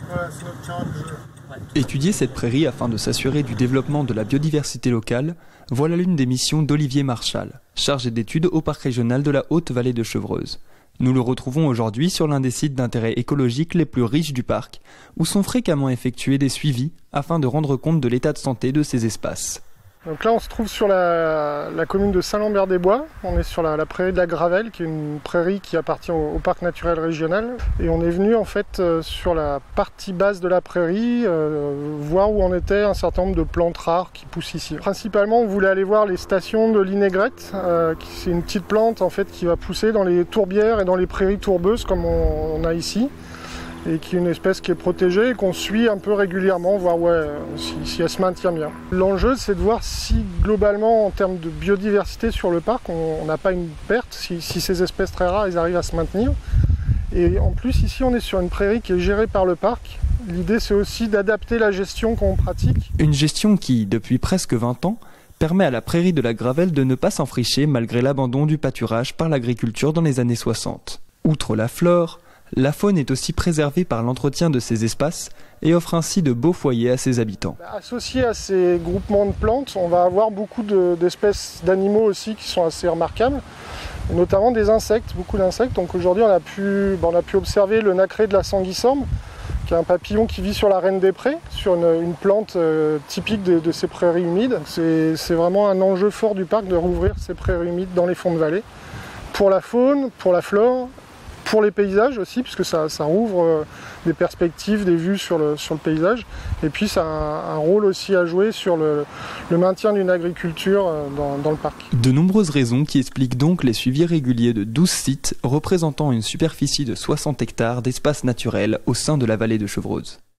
Étudier cette prairie afin de s'assurer du développement de la biodiversité locale, voilà l'une des missions d'Olivier Marchal, chargé d'études au parc régional de la Haute-Vallée de Chevreuse. Nous le retrouvons aujourd'hui sur l'un des sites d'intérêt écologique les plus riches du parc, où sont fréquemment effectués des suivis afin de rendre compte de l'état de santé de ces espaces. Donc là on se trouve sur la commune de Saint-Lambert-des-Bois, on est sur la prairie de la Gravelle, qui est une prairie qui appartient au parc naturel régional. Et on est venu en fait sur la partie basse de la prairie, voir où en était un certain nombre de plantes rares qui poussent ici. Principalement on voulait aller voir les stations de l'inaigrette, c'est une petite plante en fait qui va pousser dans les tourbières et dans les prairies tourbeuses comme on a ici. Et qui est une espèce qui est protégée et qu'on suit un peu régulièrement, voir si elle se maintient bien. L'enjeu, c'est de voir si globalement, en termes de biodiversité sur le parc, on n'a pas une perte, si ces espèces très rares, elles arrivent à se maintenir. Et en plus, ici, on est sur une prairie qui est gérée par le parc. L'idée, c'est aussi d'adapter la gestion qu'on pratique. Une gestion qui, depuis presque 20 ans, permet à la prairie de la Gravelle de ne pas s'enfricher malgré l'abandon du pâturage par l'agriculture dans les années 60. Outre la flore, la faune est aussi préservée par l'entretien de ces espaces et offre ainsi de beaux foyers à ses habitants. Associé à ces groupements de plantes, on va avoir beaucoup d'espèces d'animaux aussi qui sont assez remarquables, notamment des insectes, beaucoup d'insectes. Donc aujourd'hui on a pu observer le nacré de la sanguiforme, qui est un papillon qui vit sur la reine des prés, sur une plante typique de ces prairies humides. C'est vraiment un enjeu fort du parc de rouvrir ces prairies humides dans les fonds de vallée, pour la faune, pour la flore, pour les paysages aussi, puisque ça rouvre des perspectives, des vues sur le paysage. Et puis ça a un rôle aussi à jouer sur le maintien d'une agriculture dans le parc. De nombreuses raisons qui expliquent donc les suivis réguliers de 12 sites représentant une superficie de 60 hectares d'espace naturel au sein de la vallée de Chevreuse.